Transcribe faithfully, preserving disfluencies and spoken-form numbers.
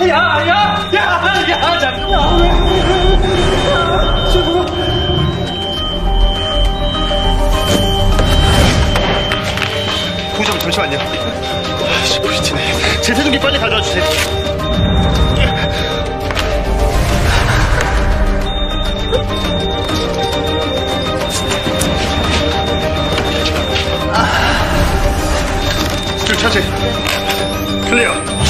야, 야, 야, 야, 잠깐만. 잠깐만. 부장 잠시만요. 시큐리티네. 제세동기 빨리 가져와 주세요. 줄 차지. 클리어.